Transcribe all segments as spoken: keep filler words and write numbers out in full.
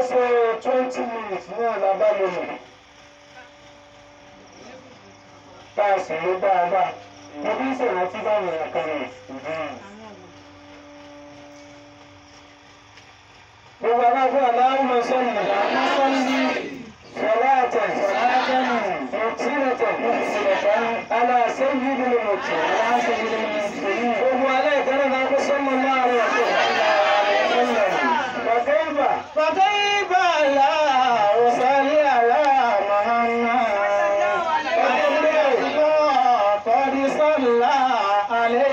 ṣe twenty minutes náà lábá lónìí. Tá a sì ló dáadáa. Mo bí ìṣèrántí báwọn èèyàn kan nù. Gbogbo alágbó aláwọ̀ sọ́nù àwọn sọ́nù sọ́láàtẹ̀ sọ́láàtẹ̀ mọ̀tírẹ̀tẹ̀ mọ̀tírẹ̀tẹ̀ aláṣẹ́yí ló mọ̀tì aláṣẹ́yí ló mọ̀tì. Gbogbo alẹ́ ìkẹ́rẹ́ náà kó sọ́nù láàrin ọ̀tọ̀. Bàkẹ́yìnbà. Bàkẹ́yìnbà là òsàlẹ̀ àlà màmá. Bàkẹ́yìnbà lọ kọ́ni sọ́lá alẹ́.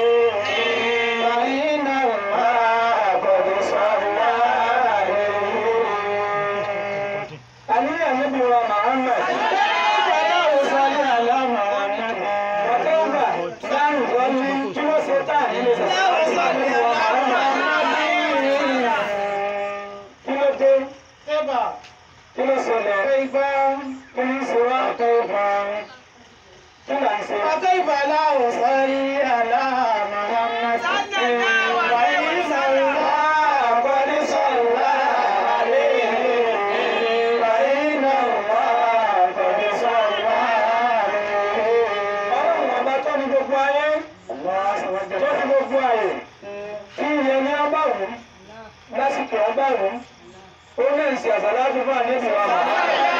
وكيف لا أصلي على محمد وإن صلى قد صلى عليه وإن الله قد صلى عليه. Ọlọ́run ọba tó ní gbogbo ayé tó ní gbogbo ayé kí ìyẹn ní ọgbàwùn lásìkò ọgbàwùn ó ní ìsì àsàlátù fún àníbì wa màá.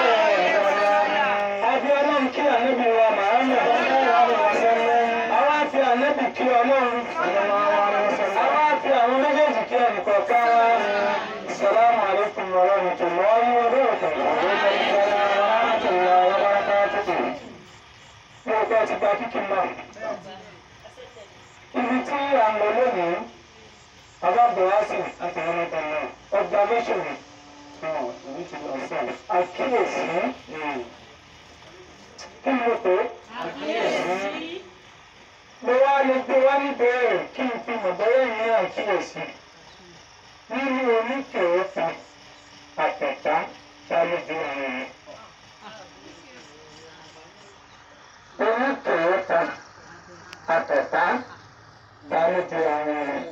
Àbí ọlọ́run kí àníbì wa màá mọ̀. Àwọn àfi àníbì kí ọlọ́run. Àwọn àfi àwọn méjèèjì kí ẹnìkọ̀ọ̀kan wá. Assalamu alaikum warahmatullahi wabarakatuh. Mo kọ́ ti gba kíkì náà. Ibi tí à ń lọ lónìí, bàbá Bọ̀wásì àti ọmọ tẹ̀lé observation àkíyèsí kí ló pé àkíyèsí mo wá lè gbé wá níbẹ̀rẹ̀ kí n fi mọ̀ bọ́yá ní àkíyèsí nínú oníkèéta àtẹ̀tá ṣáájú àwọn oníkèéta àtẹ̀tá ṣáájú àwọn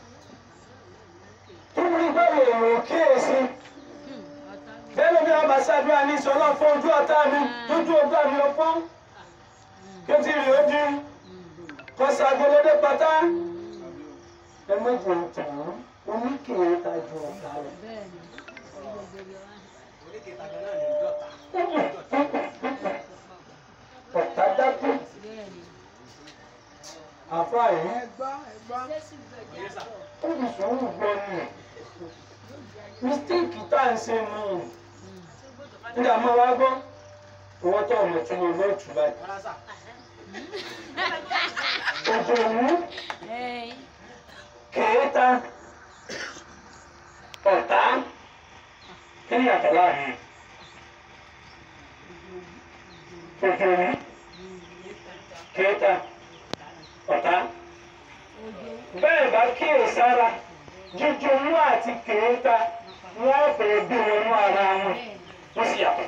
kí ni báwo ló kíyèsí bẹ́ẹ̀ ni ọba ṣàdúrà ní sọ́lá fún ojú ọ̀tá mi lójú ọgbà mi ọpọ́n kí o ti rí ojú kọ́ ṣàgbọ́lódé pátá ẹ méjì ń tàn án oníkèé tajú ọ̀tá rẹ̀. ọ̀tá dákú àfáà yìí ó ní sùúrù gbọ́ ni mistake tá à ń ṣe nù nígbà máa wá gbọ́ owó tó ọmọ tí mo lọ tù báyìí. òjòwú kèéta ọ̀tá kí ni yàtọ̀ láàrin òjòwú kèéta ọ̀tá bẹ́ẹ̀ bá kíyèsára jíjòwú àti kèéta wọ́n fẹ́ bí wọn mú ara wọn wọ́n sì yàtọ̀.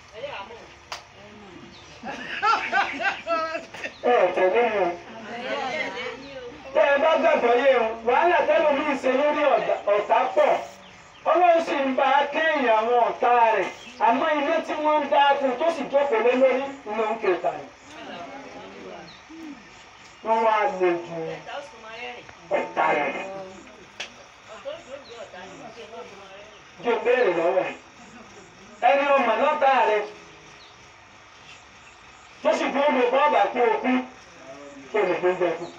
ẹ tẹ̀lé mi o tẹ́ ẹ bá gbàgbọ́ yé o wàhálà tẹ́lẹ̀ mi ṣe lórí ọ̀tá pọ̀ ọlọ́run sì ń bá kéèyàn àwọn ọ̀tá rẹ̀ àmọ́ ilé tí wọ́n ń dá fún tó sì jókòó lé lórí iná ń kèéta ni. wọ́n wá lè ju ọ̀tá rẹ̀. jẹ́ béèrè lọ́wọ́ ẹ̀ ẹni ọmọ lọ́tà rẹ̀ tó sì dúró lè bọ́ ọ̀bà kú okú tó lè gbé jẹ kú.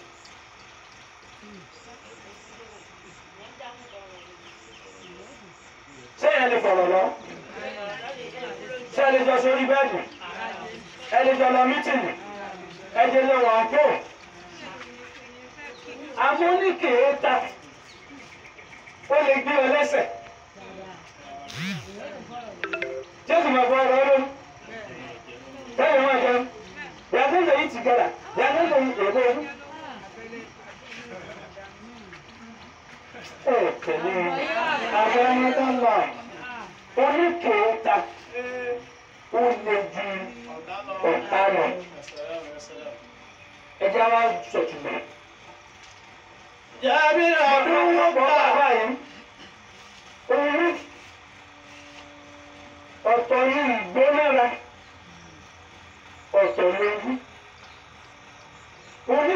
ṣé ẹ lè fọ̀rọ̀ lọ? ṣé ẹ lè jọ sórí bẹ́ẹ̀dì? ẹ lè jọ lọ mítìnì? ẹ jẹ lé wọn kó? amúnikèéta ó lè gbé ọ lẹ́sẹ̀. Jésù máa bọ́ ọ̀rọ̀ ọ̀rọ̀ bẹ́ẹ̀ wọ́n jẹun yàtọ̀ lè yí tìgẹ́rà yàtọ̀ lè yí èdè ẹ̀rú. ẹ tẹ̀lé àwọn ẹni tó ń lọ oníkèéta ó lè ju ọ̀tá lọ. ẹ jẹ́ wá sọ̀tùmọ̀. Jàbí ọdún wọ́n bọ̀ báyìí. Orí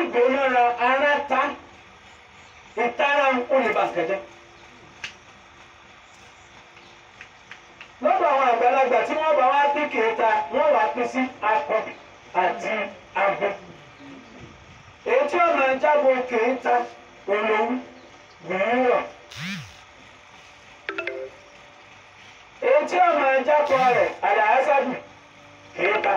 gbóná ra ara ta ìtara olùbàkẹ́jẹ́. lọ́dọ̀ àwọn àgbàlagbà tí wọ́n bá wá pín kìíta wọ́n wá pín sí akọ àti abo. èyí tí ó máa ń jábọ̀ kìíta olówó gbìyànjú. èyí tí ó máa ń jábọ̀ rẹ̀ àlàásàbù kìíta.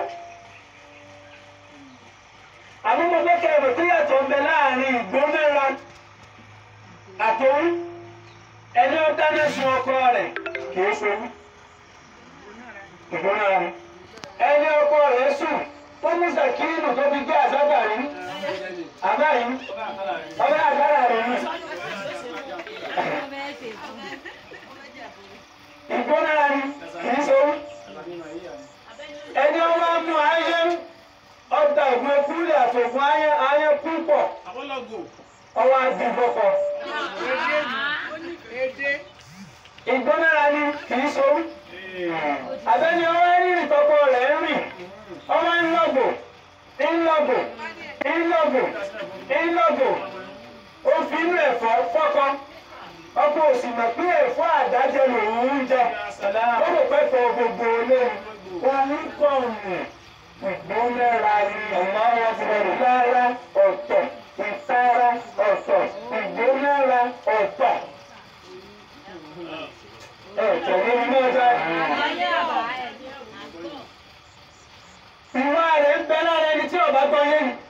àmọ́ mo fẹ́ kẹ́ ẹ̀rọ tó yàtọ̀ ń bẹ láàrin ìgbónára àtòwú. ẹni ó dáná sun ọkọ rẹ̀ kìí ṣowú. ìgbónára ni. ẹni ọkọ rẹ̀ sùn tó ní sàkínù tó fi gbé àsábà rí. àbá yìí ọbẹ̀ àgbára rẹ̀ ni. ìgbónára ni kìí ṣowú. ẹni ọba mú ayé ọ̀dà ògùn ekúlẹ̀ àtògùn ayé ayé púpọ̀ ọwọ́ àdìbọ̀kọ̀. ìgbónára ni kìí ṣowú. àbẹ́ni ọwọ́ rírì tọkọ rẹ̀ ń rìn ọwọ́ ńlọ́gbò ńlọ́gbò ńlọ́gbò ńlọ́gbò ó fi inú ẹ̀fọ́ fọ́kọ́ ọkọ òsì mọ̀ pé ẹ̀fọ́ àdájẹ́ lòun ń jẹ ó rò pé fọ gbogbo olóhùn òun kọ̀ ọ̀nù ìgbónára ni ọ̀nà ọ̀sẹ̀ lára ọ̀tọ̀ ìtara ọ̀tọ̀ ìgbónára ọ̀tọ̀. ẹ̀tọ́ ní inú ọjà ìwà rẹ̀ ń bẹ lára ẹni tí ọba gbọ́ yé ni.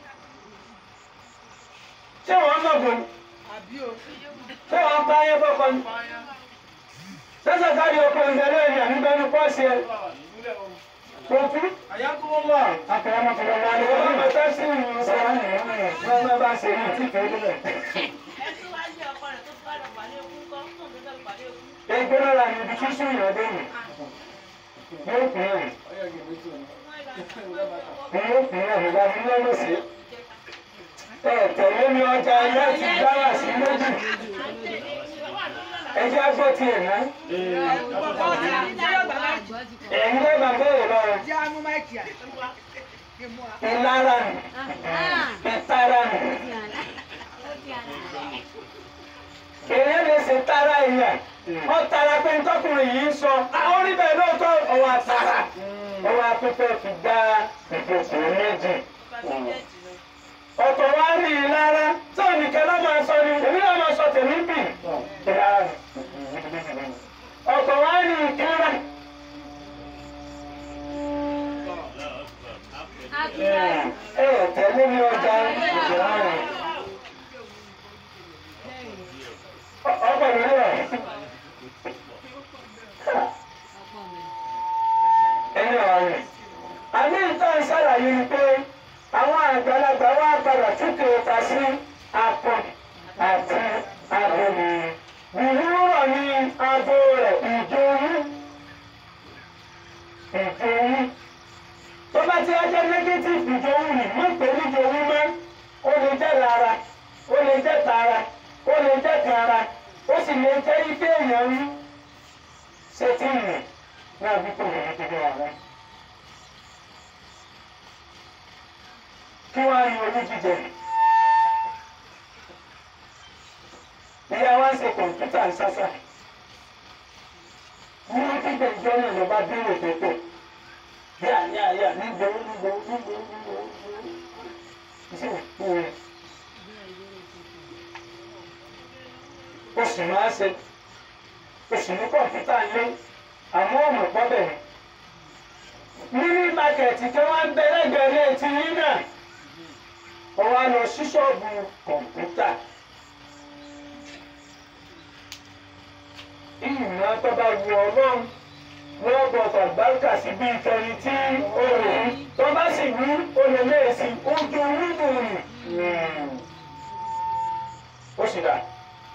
ṣé wọ́n mọ̀ bò ní? ṣé wọ́n bá yẹ fọ́kọ ni? sẹ́sẹ̀ káàdì ọkọ ìbẹ̀rẹ̀ ẹ̀yìn àmì bẹ́ẹ̀ pọ́ọ̀sì ẹ̀. Kofi ayakunmọ akọrọmọkọrọ wa ni wọn bẹ tẹ sí ìlú sọ̀rọ̀ nìyẹn wọn bẹ bá ṣe ní ìtì kéde rẹ. ìgbónára ni ibi tí sùn yàn dé nù yóò pín ẹ̀ yóò pín ẹ̀ nígbà tí wọ́n lọ sí. ẹ tẹ̀lé mi ọjà ilé ti dára sí méjì ẹ jẹ́ àgbọ̀ tiẹ̀ ná. ẹ̀yin lè máa bẹ̀rẹ̀ lọ́wọ́. ìlara nù ìtara nù. èèyàn lè ṣe tara ìyà ọ tara pé ntọ́kùnrin yìí ń sọ àwọn oníbẹ̀ lóòótọ́ ọwọ́ àtàrà ọwọ́ afẹ́fẹ́ fi gbá ìfòkò méjì. ọ̀tọ̀ wá rí i lára tí ònìkẹ́ ló máa sọ ni èmi náà máa sọ tèmi bì. ọ̀tọ̀ wá rí i kíra. ẹ ẹ tẹ̀lé mi ọjà ìjọba rẹ̀. ọkọ̀ mi rẹ̀. ẹni ọ̀rẹ́ àmì ìtàn ṣàlàyé ni pé àwọn àgbàlagbà wá padà túkè ta sí apọ̀ àti abomi. ìwúrọ̀ ni abo rẹ̀ ìjòyú ìjòyú. tó bá ti wá jẹ́ negative ìjòyú ni wọ́n pè ní ìjòyú mọ́. ó lè jẹ́ lára ó lè jẹ́ tara ó lè jẹ́ tara ó sì lè jẹ́ ike èèyàn ń ṣe tí ń rìn ní àbíkú rẹ̀ ní kékeré àwọn. kí wọ́n á rí orí jíjẹ. ìyá wa ń ṣe kọ̀ǹpútà ń sásà. ní wọ́n ti gbẹ̀ ìjọ náà lọ bá béèrè pẹ̀pẹ̀. yà yà yà nígbò nígbò nígbò nígbò ṣé òkú rẹ̀. oṣù máa ṣe oṣù ní kọ̀ǹpútà ń lé àmọ́ ọ̀mọ̀ pọ́bẹ̀ ni. mímí mákẹ̀tì tí wọ́n ń bẹ lẹ́gbẹ̀ẹ́ ilé ti yín náà wọ́n wá lọ sí ṣọ́ọ̀bù kọ̀ǹpútà. ìmọ̀ tó bá wu ọlọ́run wọ́n bọ̀ fàgbáǹkà sí bí ìtọ́ni tí ó rò ó tó bá sì wú olè léèsì ojú wíwù nù ó sì dà.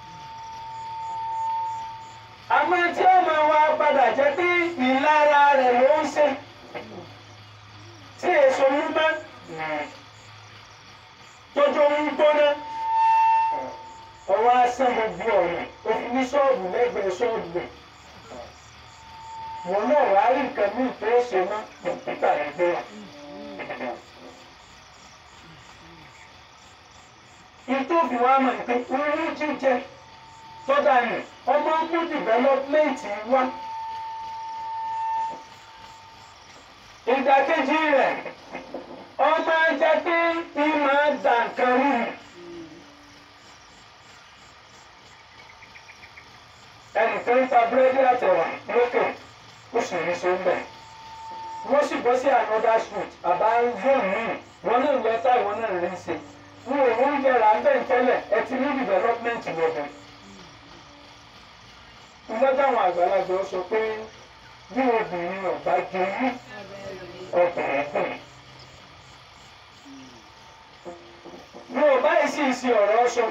àmọ́ tí ó máa wá padà jẹ́ pé ìlara rẹ̀ ló ń ṣe tí èso ń bá tójú ń gbóná ọwọ́ asán gbogbo ọ̀nà òfin ní ṣọ́ọ̀bù lẹ́gbẹ̀ẹ́ ṣọ́ọ̀bù rẹ̀ wọn náà wá rí nǹkan ní ìfẹ́ ṣe mọ́ kọ̀ǹpútà rẹ̀ gbé wà. ìtòfi wa mọ̀ pé owó jíjẹ tọ́da nù ọmọ mú development wá. ìdàkejì rẹ̀ ọmọ jẹ́ pé ìmọ̀ dànkan rú. ẹnìkan ń ta búrẹ́dì àtẹ̀wà lókè ó sì ní so ń bẹ̀. wọ́n sì bọ́ sí another street àbá ń zone míì wọ́n náà lọ́tà ìwọ́n náà rí ṣe. wọ́n ò ń jẹ́ra ń bẹ̀ ń tẹ́lẹ̀ ẹ ti ní development lọ́dọ̀. ìlọ́jà àwọn àgbàlagbà sọ pé bí obìnrin ọ̀bá jẹun ọkùnrin kùn. bí o bá yìí sì ṣe ọ̀rọ̀ sọ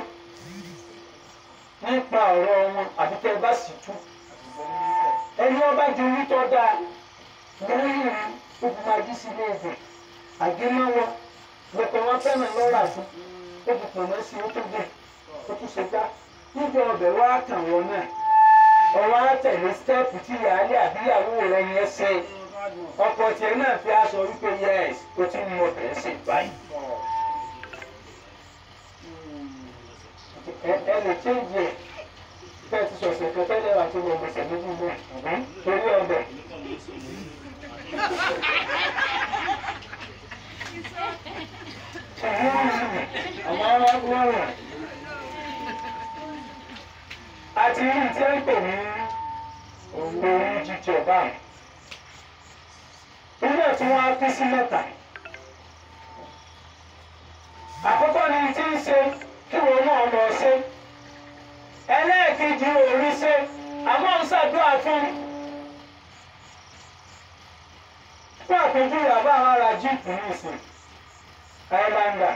nípa ọ̀rọ̀ wọn àti tẹ́ bá sì tú ẹni ọba di orí tó dáa lẹ́yìn ó fi máa jí sí ilé ìgbè àgémáwọ lọ́pọ̀ wọn fẹ́ràn lọ́rọ̀ àti ó fi pọ̀ mọ́ sí ó tó gbé ó tún ṣe gbá níjọ ọbẹ̀ wá kàn wọ́n náà ọwọ́ àtẹ̀lé stẹ́ẹ̀pù tí ìyáálé àbíyàwó rẹ̀ yẹn ṣe ọkọ̀ tiẹ̀ náà fi aṣọ wípé yẹ́s ó ti mú ọbẹ̀ ṣe báyìí. ẹ lè chéńjì ẹ bẹ́ẹ̀ ti sọ̀sẹ̀ kẹtẹ́lẹ̀ àti ọgbọ̀nsẹ̀ méjì bẹ́ẹ̀ torí ọbẹ̀. àwọn arákùnrin àti irú tí ń pè ní orí jíjẹ báyìí. ilé tí wọ́n á pín sí mẹ́ta. àkọ́kọ́ ni tí ń ṣe kí wọn náà lọ ṣe. ẹlẹ́ẹ̀kejì orí ṣe àmọ́ ń ṣàdúrà fún. fún àpèjú ìyàbá àwọn ará jíìpù ní ìsìn àìláńdà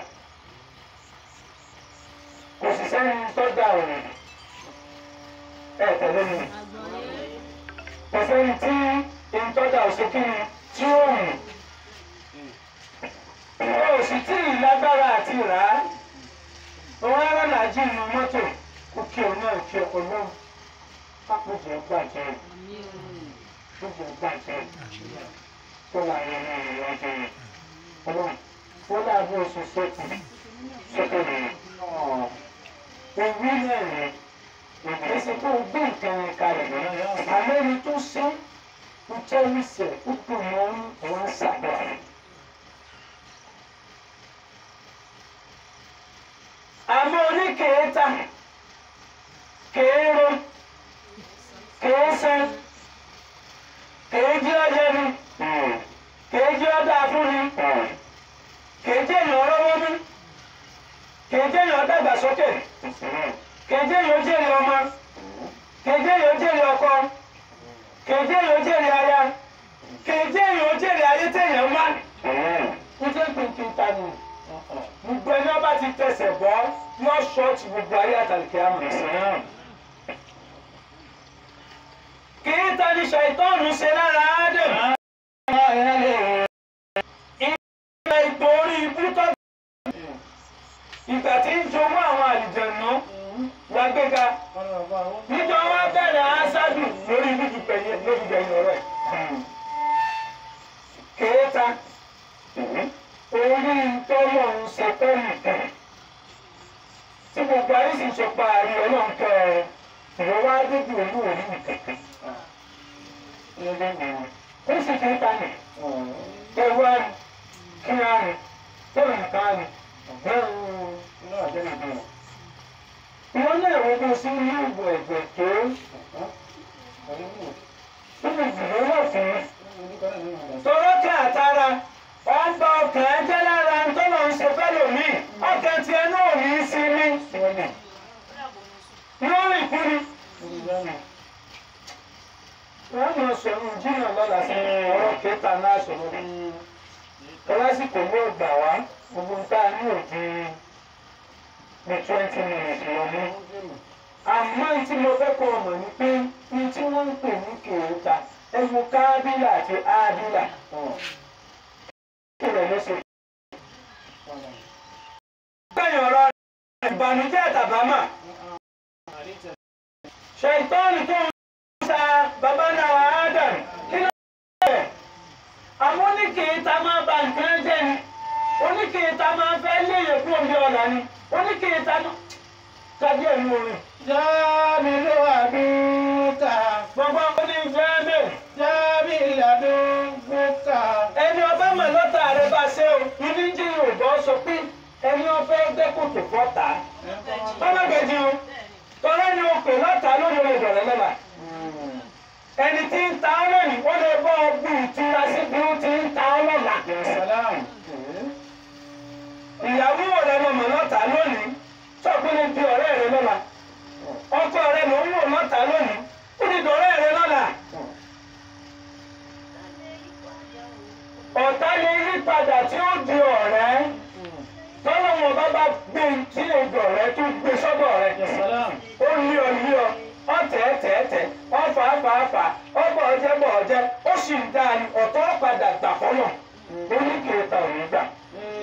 kò sì sẹ́ni tó dá òun ẹ tẹ̀lé mi. kò sẹ́ni tí ìtọ́jà òṣèkìrì tí ó rìn. ó sì tí ì lágbára àti rà á. òun ará làájì inú mọ́tò kó kí òun náà kí ọkọ̀ náà pápójì gbàjẹ́ gbogbo gbàjẹ́ tó láyé náà lọ́jọ́ yẹn. ọlọ́run wọ́n dàbí oṣù sọ́kù sọ́kù nìyẹn. òwú náà ni ìgbésẹ̀ tó gbé nǹkan yẹn kalẹ̀ àmọ́ ẹni tó ṣe ń tẹ́wọ́ sẹ̀ ó dùn mọ́ wọn ṣàbẹ̀wò. àmọ́ oníkèéta kèéro kèésẹ́ kèéjì ọ̀yẹ́ni kèéjì ọ̀dà fúnni kèéjì èèyàn ọlọ́wọ́ mi kèéjì èèyàn dàgbàsókè kèéjì èèyàn jèrè ọmọ kèéjì èèyàn jèrè ọkọ kèéjì èèyàn jèrè aya kèéjì èèyàn jèrè ayé téèyàn wá nítorí pínpín ta ni gbogbo ẹni ọba ti tẹsẹ̀ bọ́ yọ ṣọ́ọ̀tì gbogbo ayé àtàlùkè àmọ̀. kì í ta ni ṣàìtọ́ọ̀nù ṣe lára Ádámù. ìgbà ìgbò orí ibú tó ìgbà tí ń jowó àwọn àlìjẹ̀nù lágbéga níjọ wọn bẹ̀rẹ̀ ásádù lórí ibi gbẹ̀yìn lórí gbẹ̀yìn ọ̀rọ̀ ẹ̀. kì í ta orí tọ́lọ̀ ń ṣe pẹ́lú kan tí gbogbo ayé sì ṣe pa àrí ọlọ́run kẹ́ ẹ ìwọ wá débi olú òní nìkankan ó sì fi ń ta nì ewu àrùn kí àrùn tó nǹkan àrùn ìwọ náà wo bó sí ní ìbò ẹ̀jẹ̀ tó níbi ìdìbò wọ̀ fún tọrọ kí àtàrà wọ́n bá ọkàn ẹjẹ́ lára ń tọ́lọ̀ ń ṣe fẹ́lò mí ọkàn tí ẹ náà ní í sí ní yóò rìn kúri. wọ́n mọ̀ sọ̀rọ̀ jìnnà lọ́la sí ọ̀rọ̀ kẹta náà sọ̀rọ̀ lásìkò ní ọgbà wá gbogbo ń tá ní òdi ní twenty minutes lọ mú. àmọ́ tí mo fẹ́ kọ́ ọmọ ni pé ní tí wọ́n ń pè ní kèéta ẹ̀mú kábílà àti ábílà. Bẹ́ẹ̀ni ọ̀rọ̀ ìbànújẹ́ àtàbámà. Ṣèitọ́nù tó ń sa bàbá náà Ádámù kí ló ń bẹ̀? Àmọ́ ní kì í ta máa ba nǹkan jẹ́ ni. oníkèéta máa fẹ́ léyè fún omi ọ̀la ni oníkèéta náà tàbí ẹ̀mú orin. jáàmì ló wà dúkà. gbogbo ọmọ ní jáàmì. jáàmì làdúgbòkà. ẹni ọba mọ̀ lọ́tà rẹ bá ṣe o ìdí jí yorùbá sọ pé ẹni ọfẹ́ gbẹ́kòtò fọ́ta. bábà gbẹ̀jì o tọ́lá ni o pè lọ́tà lórí rẹ̀ dọ̀rẹ́ lọ́la. ẹni tí ń ta ọ́ lónìí ó lè bọ́ ọgbìn ìtura sí bí ó ti ń ta ọ́ lọ́la. ìyàwó rẹ lọmọ lọ́tà lónìí sọ́kùnrin di ọ̀rẹ́ rẹ lọ́la. ọkọ rẹ ló ń wò lọ́tà lónìí ó ní dọ̀rẹ́ rẹ lọ́la. ọ̀tá lè yí padà tí ó di ọ̀rẹ́ tọ́lọ́ wọn bá bá gbé tí èdè ọ̀rẹ́ tó gbé sọ́dọ̀ rẹ̀ ó lé ọ lé ọ ọ̀tẹ̀ tẹ̀ tẹ̀ ọ̀fà fà fà ọ̀bọ̀ ọ̀jẹ̀ bọ̀ ọ̀jẹ̀ ó sì ń dáa ni ọ̀tọ̀ padà gbà fọ́nà oníkèéta ò ní gbà.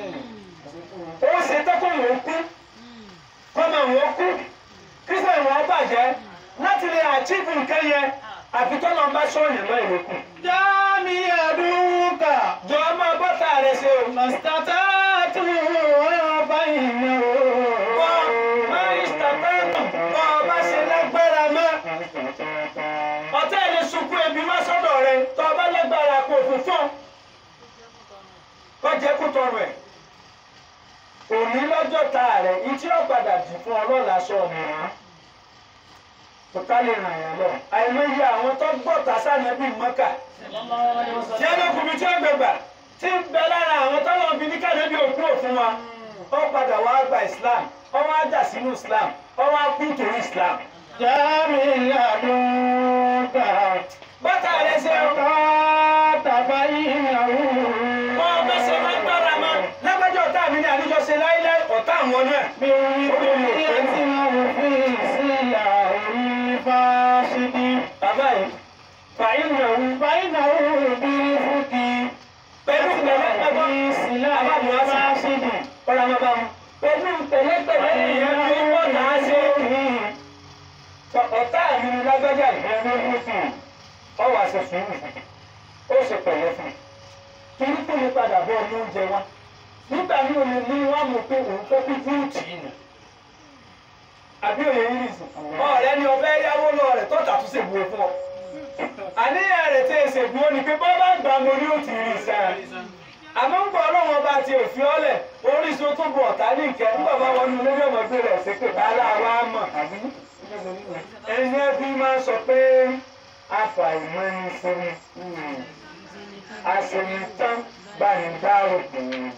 ó ṣe tẹ́kọ̀ wọn kú kọ́mọ wọn kú kíṣẹ́ wọn bàjẹ́ láti lè àchíìfù nǹkan yẹn àfi tọ́lọ́ bá sọ̀yìn náà ìwé kù. jáàmì àdúgbà. jọ ọmọ bọ́tà rẹ ṣe o. màsítátà tó wọ́n bá ìyẹn o. bọ́ màsítátà bọ́ ọba ṣe lágbára mọ́. ọ̀tá ẹni sunkún ebi wá sọ́dọ̀ rẹ tọ́ ọba lágbára kò fún fún ọ jẹ́ kó tọrọ ẹ̀. òní lọ́jọ́ ta rẹ̀ ìtí ọ̀padà dì fún ọlọ́lá sọ ọ̀nà rán kò ká lè ràn yàn lọ. àìmọye àwọn tó gbọ́ tàṣánà bíi mọ́kà tí ẹ lókùnrin tí ó gbẹgbà tí ń bẹ lára àwọn tó lọ́ọ́ fi ní kàdébí òkú òfin wa ó padà wá gba Islam ó wá jà sínú Islam ó wá kú torí Islam. jáàmì àdúgbà. bàtà rẹ ṣe ń kọ́ tàbá ìyàwó. bọ́ ọ bá ṣe máa ń gbára mọ́ lágbájọ́ ọ̀tá mi ní àníjọ́ ṣe láíláí ọ̀tá àwọn náà. mi ò rí i pé tí wọ́n fi sílà orí fásitì. bàbá yìí fàyínàwó fàyínàwó bí fúkì. pẹ̀lú pẹ̀lẹ́pẹ̀lẹ́ sílà orí fásitì. ọ̀rọ̀ àwọn bá mu pẹ̀lú pẹ̀lẹ́pẹ̀lẹ́ èèyàn fi wọ́n náà ṣe ọ̀tá mi ní lágbájá ìgbẹ́rún fún ọwọ́ àṣẹ sùúrù ó ṣe pẹ̀lẹ́ fún torí pé mi padà bọ́ ọmọ oúnjẹ wa nígbà ní omi ní wọ́n mú pé òun fẹ́ kú fúrúùtì yìí nù àbí òye yìí nìsí ọ̀rẹ́ ni ọbẹ̀ yáwó lọ rẹ̀ tọ́ta tún ṣe buwé fún ọ àníyàn rẹ̀ tí èsè buwó ni pé bọ́ bá gbà mo ní òtí rí sáà àmọ́ ń bọ̀ ọlọ́run ọba ti òfin ọlẹ̀ orísun tó bọ̀ ọ̀tá ní ìkẹ́ ń bàbá wọn ní olórí ọmọ gbé rẹ̀ ṣépè aláwa mọ̀ ẹni ẹbí máa ń sọ pé àfàìmọ̀ ẹni sinmi àṣeyìntàn bá ní dárò pèé.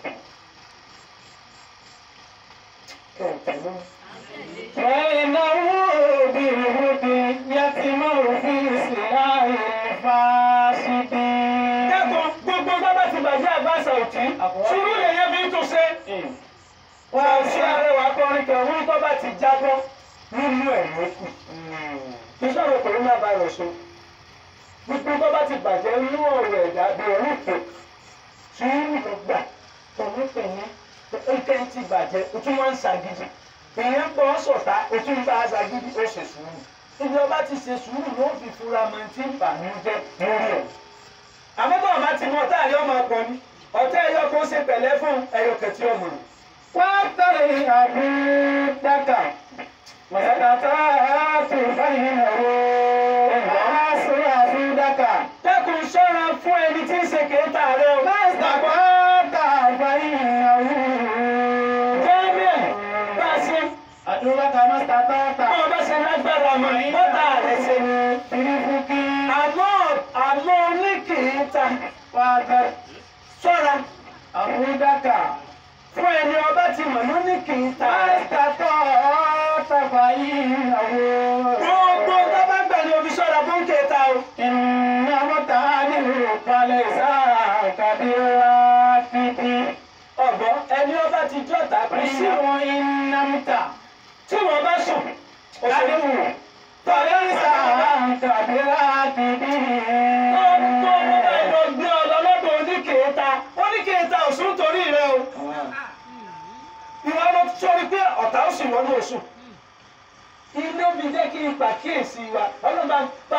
فإنه بالهد يتمر في سلاح الفاسد. Dẹ́kun gbogbo bábà ti bàjẹ́ àbáṣà òtí. Sùúrù lèyẹ bí tó ṣe. Wọ́n ṣe arẹwà kọrin kan wí tó bá ti jábọ́ nínú ẹ̀ lókù. Ìṣòro kòrónà virus o. Gbogbo bábà ti bàjẹ́ nínú ọ̀rọ̀ ẹ̀dá bí ọ̀rọ̀ ìpè. Sùúrù ló gbà tọ̀wọ́tẹ̀yẹ. Ó kẹ́ ń ti bàjẹ́, ó tún wá ń ṣàgídí. Èèyàn ń bọ́ sọ̀tá, ó tún bá a ṣàgídí, ó ṣe sùúrù. Ibi ọba ti ṣe sùúrù ló fi fura mọ́ tí ń bà ní jẹ́ lórí ẹ̀. Àmọ́ bá ọba ti mọ ọ̀tá ẹ̀yọ́ ọmọ ọkọ ni ọ̀tá ẹ̀yọ́ kó ṣe pẹ̀lẹ́ fún ẹ̀yọ́ kẹtì ọmọ rẹ̀. wọ́n tẹ̀lé àbúdákà mọ̀tàkà tó fẹ́yìn ẹ̀rọ ìwàásù àbúdákà. Dẹ́kun ṣọ́ra fún ẹni tí ń ṣe kéétà rẹ o. mọ̀tàkà tó fẹ́yìn ẹ̀rọ. Jẹ́míẹ̀ bá a ṣe. àdúrákà mọ̀tàkà tó. Bọ́ọ̀ bá ṣe lágbára mọ̀ bọ́tà rẹ̀ ṣe ni. ìrìfúkì. Àmọ́ àmọ́ oníkèéta wàgà ṣọ́ra àbúdákà. fún ẹni ọba ti mọ̀ lóníkèéta. mọ̀tàkà tó fẹ́yìn ẹ̀rọ. Gbogbo tó bá gbẹ̀lẹ̀ omi ṣọ́ra fún kéétà o. Inna mutalibu falesa kabira fiti. Ọ̀gbọ́n ẹni ọba ti jọ́ta kú sí. Ìyàwó iná múta. Tí wọ́n bá sùn. Kadibu falesa kabira fiti. Ọ̀gbọ́n ọba ìlọ gbé ọlọ́lọ́dọ̀ oníkèéta. Oníkèéta ò sún torí rẹ o. Ìwọ ló sọrí pé ọ̀tá ó sì wọ́n ní oṣù. Ilé omi jẹ́ kí n pàkíyèsí wa. Ọlọ́ba